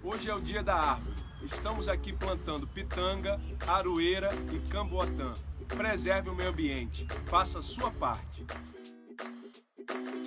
Hoje é o dia da árvore. Estamos aqui plantando pitanga, aroeira e camboatã. Preserve o meio ambiente. Faça a sua parte.